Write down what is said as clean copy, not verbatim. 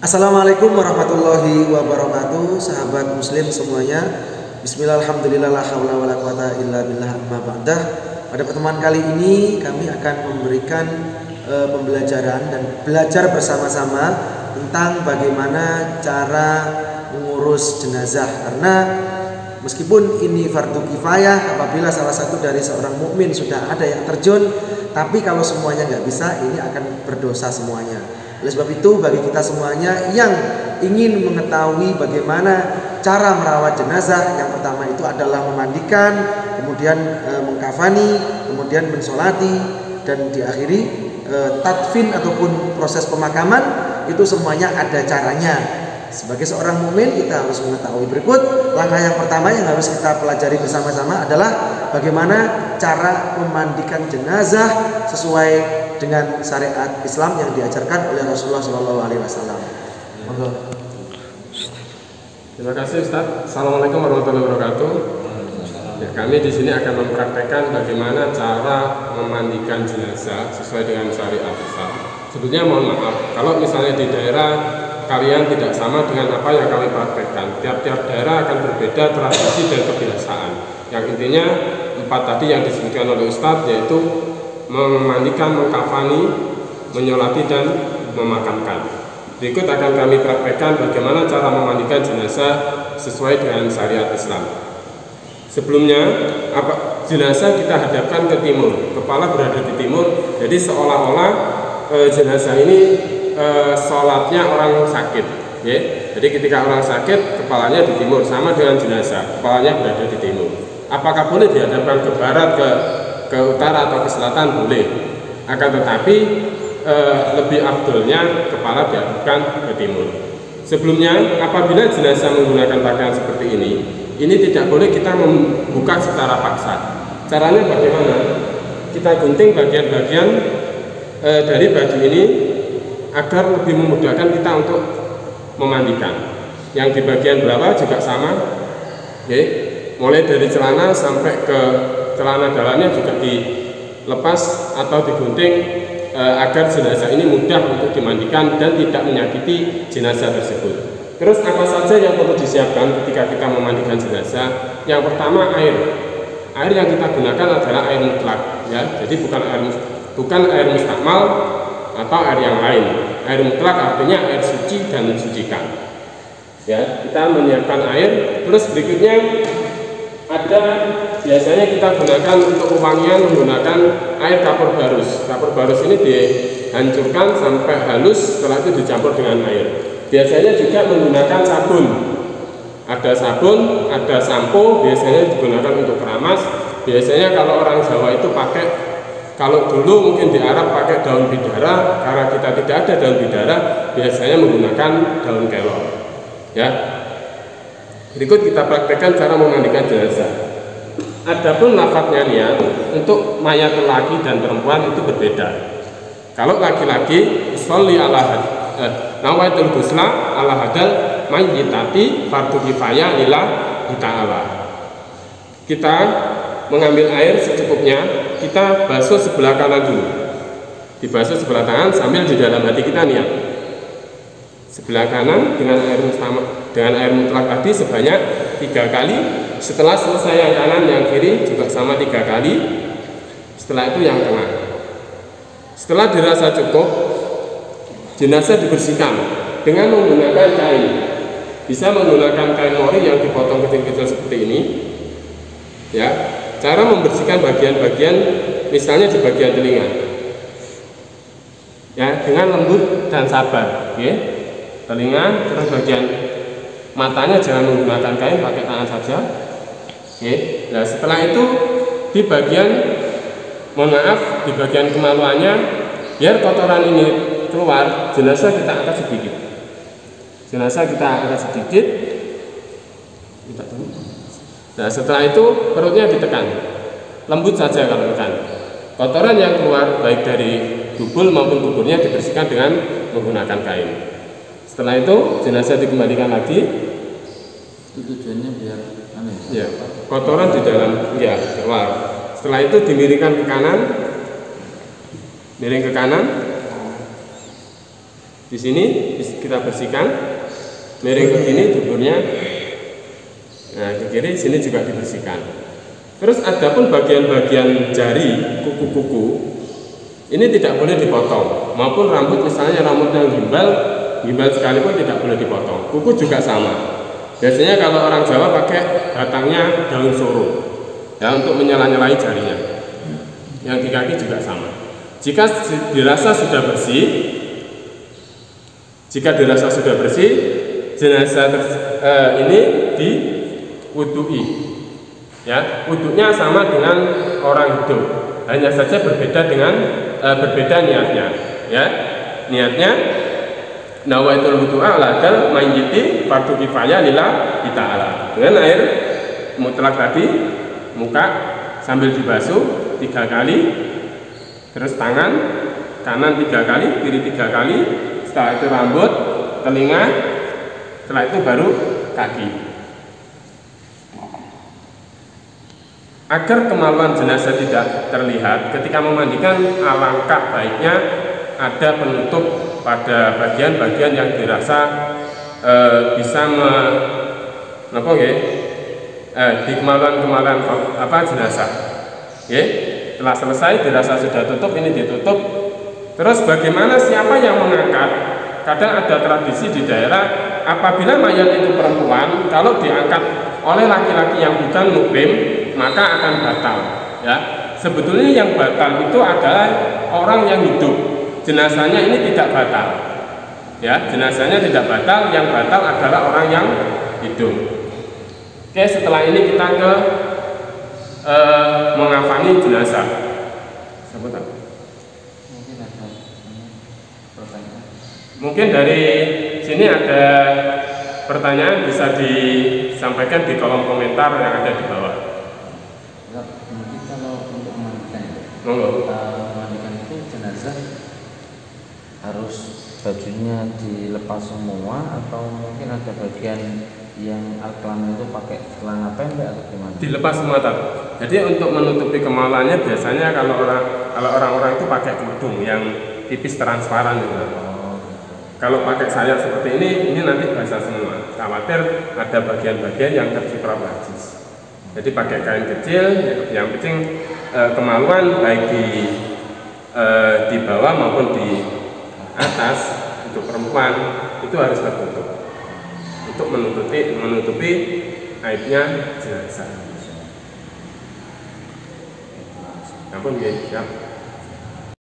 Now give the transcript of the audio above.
Assalamualaikum warahmatullahi wabarakatuh, sahabat muslim semuanya. Bismillah, alhamdulillah, la haula wala quwata illa billah, amma ba'dah. Pada pertemuan kali ini kami akan memberikan pembelajaran dan belajar bersama-sama tentang bagaimana cara mengurus jenazah. Karena meskipun ini fardu kifayah, apabila salah satu dari seorang mukmin sudah ada yang terjun, tapi kalau semuanya nggak bisa, ini akan berdosa semuanya. Oleh sebab itu, bagi kita semuanya yang ingin mengetahui bagaimana cara merawat jenazah, yang pertama itu adalah memandikan, kemudian mengkafani, kemudian mensolati, dan diakhiri tadfin ataupun proses pemakaman, itu semuanya ada caranya. Sebagai seorang mukmin kita harus mengetahui berikut. Langkah yang pertama yang harus kita pelajari bersama-sama adalah bagaimana cara memandikan jenazah sesuai dengan syariat Islam yang diajarkan oleh Rasulullah SAW. Terima kasih Ustaz. Assalamualaikum warahmatullahi wabarakatuh. Ya, kami di sini akan mempraktekkan bagaimana cara memandikan jenazah sesuai dengan syariat Islam. Sebetulnya mohon maaf kalau misalnya di daerah kalian tidak sama dengan apa yang kami praktekkan. Tiap-tiap daerah akan berbeda tradisi dan kebiasaan. Yang intinya 4 tadi yang disebutkan oleh Ustadz, yaitu memandikan, mengkafani, menyolati, dan memakamkan. Berikut akan kami praktekkan bagaimana cara memandikan jenazah sesuai dengan syariat Islam. Sebelumnya, jenazah kita hadapkan ke timur, kepala berada di timur, jadi seolah-olah jenazah ini sholatnya orang sakit, ya. Jadi ketika orang sakit, kepalanya di timur, sama dengan jenazah, kepalanya berada di timur. Apakah boleh dihadapkan ke barat, ke utara atau ke selatan? Boleh. Akan tetapi lebih afdolnya kepala dihadapkan ke timur. Sebelumnya, apabila jenazah menggunakan pakaian seperti ini tidak boleh kita membuka secara paksa. Caranya bagaimana? Kita gunting bagian-bagian dari baju ini agar lebih memudahkan kita untuk memandikan. Yang di bagian bawah juga sama, okay. Mulai dari celana sampai ke celana dalamnya juga dilepas atau digunting agar jenazah ini mudah untuk dimandikan dan tidak menyakiti jenazah tersebut. Terus apa saja yang perlu disiapkan ketika kita memandikan jenazah? Yang pertama, air. Air yang kita gunakan adalah air mutlak, ya. Jadi bukan air mustakmal atau air yang lain. Air mutlak artinya air suci dan mensucikan. Ya, kita menyiapkan air. Terus berikutnya ada biasanya kita gunakan untuk pewangian menggunakan air kapur barus. Kapur barus ini dihancurkan sampai halus, setelah itu dicampur dengan air. Biasanya juga menggunakan sabun. Ada sabun, ada sampo, biasanya digunakan untuk keramas. Biasanya kalau orang Jawa itu pakai, kalau dulu mungkin di Arab pakai daun bidara, karena kita tidak ada daun bidara, biasanya menggunakan daun kelor. Ya. Berikut kita praktekkan cara memandikan jenazah. Adapun lafadznya niat untuk mayat laki dan perempuan itu berbeda. Kalau laki-laki, sholli ala nawaitul ghusla ala hadal mayyitati fardu kifayah lillahi ta'ala. Kita mengambil air secukupnya, kita basuh sebelah kanan dulu. Dibasuh sebelah tangan sambil di dalam hati kita niat. Sebelah kanan dengan air mutlak tadi sebanyak 3 kali. Setelah selesai yang kanan, yang kiri juga sama 3 kali. Setelah itu yang tengah. Setelah dirasa cukup, jenazah dibersihkan dengan menggunakan kain. Bisa menggunakan kain mori yang dipotong kecil-kecil seperti ini. Ya, cara membersihkan bagian-bagian, misalnya di bagian telinga. Ya, dengan lembut dan sabar, ya. Telinga, terus bagian matanya jangan menggunakan kain, pakai tangan saja. Oke. Nah, setelah itu di bagian, mohon maaf, di bagian kemaluannya, biar kotoran ini keluar, jenazah kita angkat sedikit. Jenazah kita angkat sedikit. Nah, setelah itu perutnya ditekan, lembut saja kalau tekan. Kotoran yang keluar baik dari dubul maupun buburnya dibersihkan dengan menggunakan kain. Setelah itu jenazah dikembalikan lagi. Itu tujuannya biar aneh. Ya, kotoran di dalam ya keluar. Setelah itu dimiringkan ke kanan, miring ke kanan. Di sini kita bersihkan, miring ke sini duburnya. Nah, ke kiri sini juga dibersihkan. Terus adapun bagian-bagian jari, kuku-kuku, ini tidak boleh dipotong. Maupun rambut, misalnya rambut yang gimbal sekalipun tidak boleh dipotong. Kuku juga sama. Biasanya kalau orang Jawa pakai batangnya daun soro, ya, untuk menyela-nyelai jarinya. Yang di kaki juga sama. Jika dirasa sudah bersih, jenazah ini diwudui. Ya, wuduknya sama dengan orang hidup, hanya saja berbeda niatnya. Ya, niatnya nawaitul wudu'a ladal mayyiti fardu kifayah lillahi ta'ala. Dengan air mutlak tadi, muka sambil dibasuh 3 kali, terus tangan kanan 3 kali, kiri 3 kali, setelah itu rambut, telinga, setelah itu baru kaki. Agar kemaluan jenazah tidak terlihat ketika memandikan, alangkah baiknya ada penutup pada bagian-bagian yang dirasa bisa di kemaluan-kemaluan jenazah. Setelah selesai dirasa sudah tutup, ini ditutup. Terus bagaimana, siapa yang mengangkat? Kadang ada tradisi di daerah, apabila mayat itu perempuan, kalau diangkat oleh laki-laki yang bukan mukrim, maka akan batal. Ya, sebetulnya yang batal itu adalah orang yang hidup. Jenazahnya ini tidak batal. Ya, jenazahnya tidak batal, yang batal adalah orang yang hidup. Oke, setelah ini kita ke mengafani jenazah. Sebentar. Mungkin dari sini ada pertanyaan, bisa disampaikan di kolom komentar yang ada di bawah. Mungkin kalau untuk memandikan, memandikan itu jenazah harus bajunya dilepas semua atau mungkin ada bagian yang al-kelamin itu pakai celana pendek atau gimana? Dilepas semua tadi. Jadi untuk menutupi kemaluannya biasanya kalau orang-orang itu pakai kerudung yang tipis transparan gitu. Kalau pakai sayap seperti ini nanti basah semua. Khawatir ada bagian-bagian yang terciprat najis. Jadi pakai kain kecil, yang penting kemaluan baik di bawah maupun di atas untuk perempuan itu harus tertutup untuk menutupi aibnya jenazah. Ampun, siap.